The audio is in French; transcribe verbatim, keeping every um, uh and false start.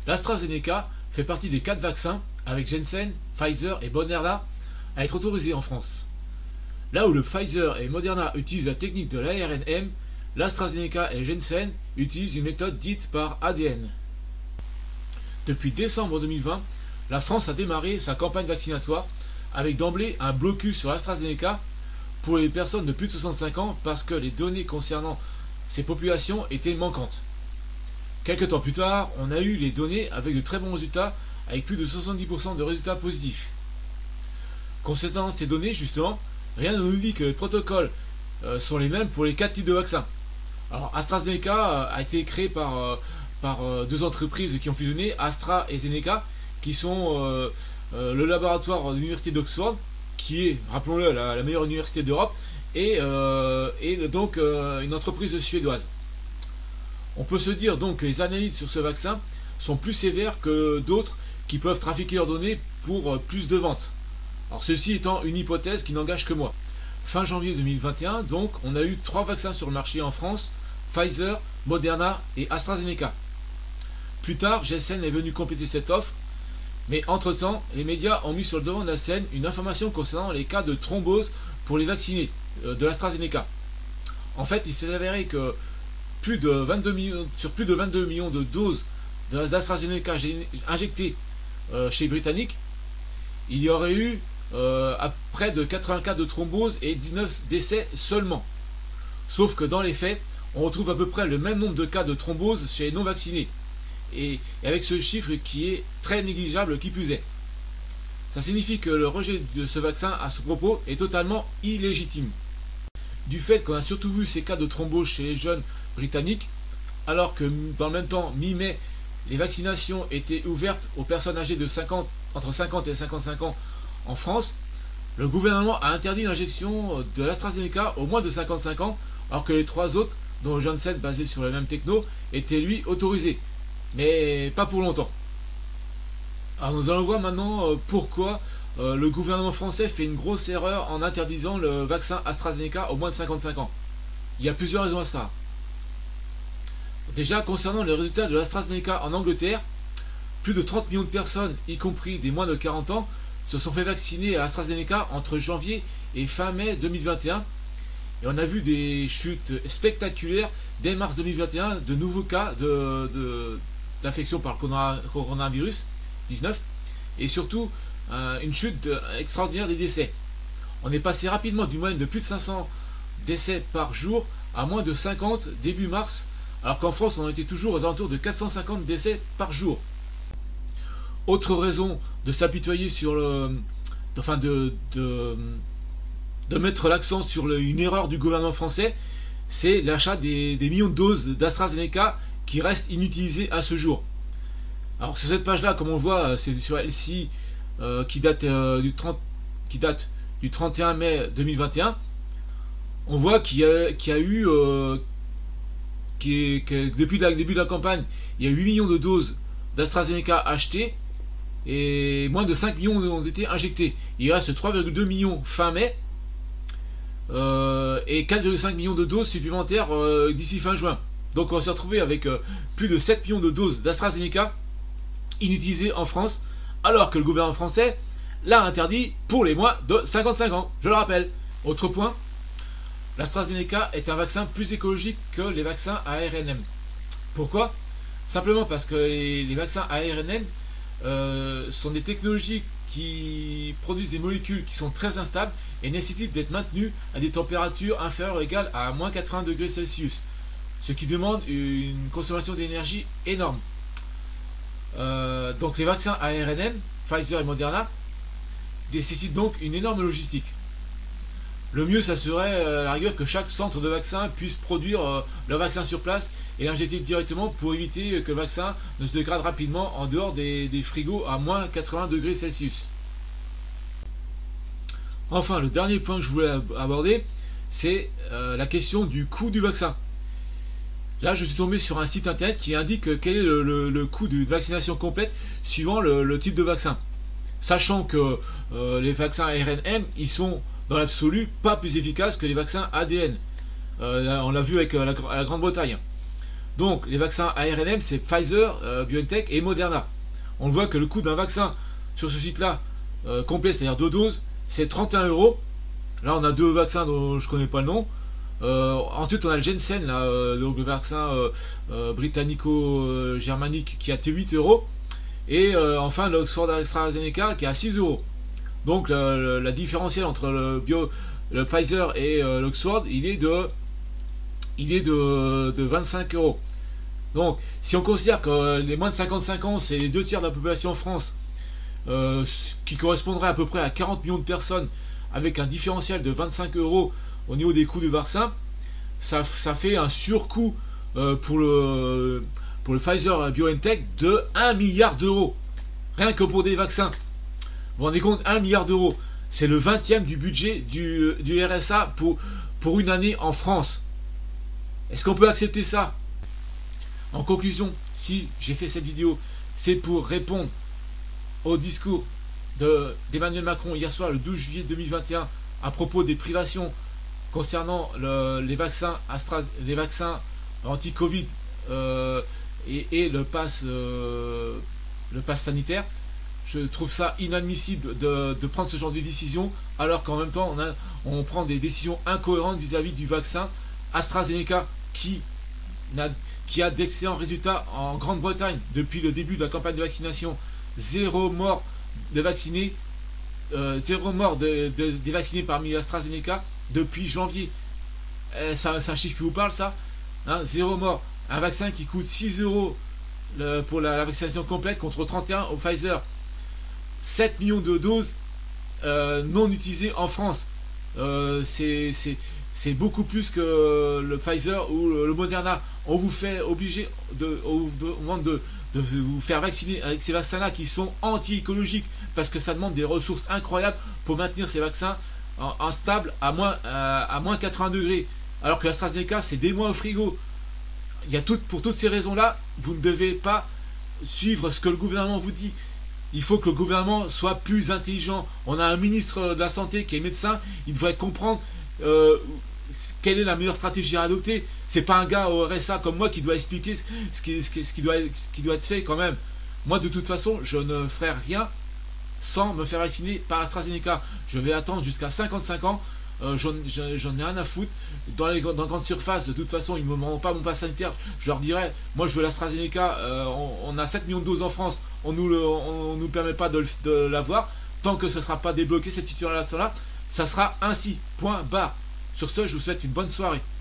l'AstraZeneca fait partie des quatre vaccins, avec Janssen, Pfizer et Moderna, à être autorisés en France. Là où le Pfizer et Moderna utilisent la technique de l'A R N M, l'AstraZeneca et Janssen utilisent une méthode dite par A D N. Depuis décembre deux mille vingt, la France a démarré sa campagne vaccinatoire avec d'emblée un blocus sur l'AstraZeneca pour les personnes de plus de soixante-cinq ans parce que les données concernant ces populations étaient manquantes. Quelques temps plus tard, on a eu les données avec de très bons résultats, avec plus de soixante-dix pour cent de résultats positifs. Concernant ces données, justement, rien ne nous dit que les protocoles euh, sont les mêmes pour les quatre types de vaccins. Alors, AstraZeneca euh, a été créé par, euh, par euh, deux entreprises qui ont fusionné, Astra et Zeneca, qui sont euh, euh, le laboratoire de l'université d'Oxford, qui est, rappelons-le, la, la meilleure université d'Europe, et, euh, et donc euh, une entreprise suédoise. On peut se dire donc que les analyses sur ce vaccin sont plus sévères que d'autres qui peuvent trafiquer leurs données pour euh, plus de ventes. Alors ceci étant une hypothèse qui n'engage que moi. Fin janvier deux mille vingt et un, donc, on a eu trois vaccins sur le marché en France, Pfizer, Moderna et AstraZeneca. Plus tard, Janssen est venu compléter cette offre, mais entre-temps, les médias ont mis sur le devant de la scène une information concernant les cas de thrombose pour les vaccinés euh, de l'AstraZeneca. En fait, il s'est avéré que plus de vingt-deux millions, sur plus de vingt-deux millions de doses d'AstraZeneca injectées euh, chez les Britanniques, il y aurait eu euh, à près de quatre-vingts cas de thrombose et dix-neuf décès seulement. Sauf que dans les faits, on retrouve à peu près le même nombre de cas de thrombose chez les non-vaccinés. Et, et avec ce chiffre qui est très négligeable qui plus est. Ça signifie que le rejet de ce vaccin à ce propos est totalement illégitime. Du fait qu'on a surtout vu ces cas de thrombose chez les jeunes britanniques, alors que dans le même temps, mi-mai, les vaccinations étaient ouvertes aux personnes âgées de cinquante, entre cinquante et cinquante-cinq ans en France, le gouvernement a interdit l'injection de l'AstraZeneca aux moins de cinquante-cinq ans, alors que les trois autres, dont le Janssen basé sur la même techno, étaient lui autorisés. Mais pas pour longtemps. Alors nous allons voir maintenant euh, pourquoi euh, le gouvernement français fait une grosse erreur en interdisant le vaccin AstraZeneca aux moins de cinquante-cinq ans. Il y a plusieurs raisons à ça. Déjà, concernant les résultats de l'AstraZeneca en Angleterre, plus de trente millions de personnes, y compris des moins de quarante ans, se sont fait vacciner à l'AstraZeneca entre janvier et fin mai deux mille vingt et un. Et on a vu des chutes spectaculaires dès mars deux mille vingt et un de nouveaux cas de, de, d'infection par le coronavirus dix-neuf et surtout euh, une chute de, extraordinaire des décès. On est passé rapidement d'une moyenne de plus de cinq cents décès par jour à moins de cinquante début mars, alors qu'en France on était toujours aux alentours de quatre cent cinquante décès par jour. Autre raison de s'apitoyer sur le... enfin de... de, de mettre l'accent sur le, une erreur du gouvernement français, c'est l'achat des, des millions de doses d'AstraZeneca qui restent inutilisées à ce jour. Alors sur cette page là, comme on le voit, c'est sur L C I euh, qui, date, euh, du trente, qui date du trente et un mai deux mille vingt et un. On voit qu'il y a, qu'il y a eu euh, qui que depuis le début de la campagne, il y a huit millions de doses d'AstraZeneca achetées et moins de cinq millions ont été injectés. Il reste trois virgule deux millions fin mai euh, et quatre virgule cinq millions de doses supplémentaires euh, d'ici fin juin. Donc on va se retrouver avec euh, plus de sept millions de doses d'AstraZeneca inutilisées en France, alors que le gouvernement français l'a interdit pour les moins de cinquante-cinq ans, je le rappelle. Autre point, l'AstraZeneca est un vaccin plus écologique que les vaccins A R N M. Pourquoi? Simplement parce que les, les vaccins A R N M euh, sont des technologies qui produisent des molécules qui sont très instables et nécessitent d'être maintenues à des températures inférieures ou égales à moins quatre-vingts degrés Celsius, ce qui demande une consommation d'énergie énorme. Euh, donc les vaccins A R N M, Pfizer et Moderna, nécessitent donc une énorme logistique. Le mieux, ça serait euh, à la rigueur que chaque centre de vaccin puisse produire euh, le vaccin sur place et l'injecter directement pour éviter que le vaccin ne se dégrade rapidement en dehors des, des frigos à moins quatre-vingts degrés Celsius. Enfin, le dernier point que je voulais aborder, c'est euh, la question du coût du vaccin. Là, je suis tombé sur un site internet qui indique quel est le, le, le coût de vaccination complète suivant le, le type de vaccin. Sachant que euh, les vaccins A R N M, ils sont dans l'absolu pas plus efficaces que les vaccins A D N. Euh, on l'a vu avec la, la Grande-Bretagne. Donc les vaccins A R N M, c'est Pfizer, euh, BioNTech et Moderna. On voit que le coût d'un vaccin sur ce site-là, euh, complet, c'est-à-dire deux doses, c'est trente et un euros. Là, on a deux vaccins dont je connais pas le nom. Euh, ensuite, on a le Janssen, là, euh, donc le vaccin euh, euh, britannico-germanique qui a huit euros. Et euh, enfin, l'Oxford AstraZeneca qui a six euros. Donc, le, le, la différentielle entre le, bio, le Pfizer et euh, l'Oxford, il est de, il est de, de vingt-cinq euros. Donc, si on considère que les moins de cinquante-cinq ans, c'est les deux tiers de la population en France, euh, qui correspondrait à peu près à quarante millions de personnes, avec un différentiel de vingt-cinq euros au niveau des coûts de vaccin, ça, ça fait un surcoût euh, pour, le, pour le Pfizer BioNTech de un milliard d'euros. Rien que pour des vaccins. Vous vous rendez compte, un milliard d'euros. C'est le vingtième du budget du, du R S A pour, pour une année en France. Est-ce qu'on peut accepter ça? En conclusion, si j'ai fait cette vidéo, c'est pour répondre au discours d'Emmanuel Macron hier soir, le douze juillet deux mille vingt et un, à propos des privations concernant le, les vaccins Astra, les vaccins anti-Covid euh, et, et le pass euh, le pass sanitaire. Je trouve ça inadmissible de, de prendre ce genre de décision, alors qu'en même temps on, a, on prend des décisions incohérentes vis-à-vis du vaccin AstraZeneca qui a, qui a d'excellents résultats en Grande-Bretagne depuis le début de la campagne de vaccination. Zéro mort de vaccinés, euh, zéro mort de, de, des vaccinés parmi AstraZeneca depuis janvier. Euh, c'est un chiffre qui vous parle, ça, hein? Zéro mort. Un vaccin qui coûte six euros le, pour la, la vaccination complète contre trente et un au Pfizer. sept millions de doses euh, non utilisées en France. Euh, c'est beaucoup plus que le Pfizer ou le, le Moderna. On vous fait obliger de, on vous demande de, de vous faire vacciner avec ces vaccins-là qui sont anti-écologiques, parce que ça demande des ressources incroyables pour maintenir ces vaccins en, en stable à moins, à, à moins quatre-vingts degrés, alors que l'AstraZeneca c'est des mois au frigo. Il y a tout, pour toutes ces raisons-là, vous ne devez pas suivre ce que le gouvernement vous dit. Il faut que le gouvernement soit plus intelligent. On a un ministre de la Santé qui est médecin, il devrait comprendre euh, quelle est la meilleure stratégie à adopter. C'est pas un gars au R S A comme moi qui doit expliquer ce qui, ce qui, ce qui, doit, ce qui doit être fait quand même. Moi de toute façon, je ne ferai rien sans me faire vacciner par AstraZeneca. Je vais attendre jusqu'à cinquante-cinq ans. Euh, J'en ai rien à foutre. Dans les dans grandes surfaces, de toute façon, ils ne me rendront pas mon pass sanitaire. Je leur dirai, moi je veux l'AstraZeneca. Euh, on, on a sept millions de doses en France. On nous, le, on, on nous permet pas de, de l'avoir. Tant que ce ne sera pas débloqué, cette situation-là, ça sera ainsi. Point barre. Sur ce, je vous souhaite une bonne soirée.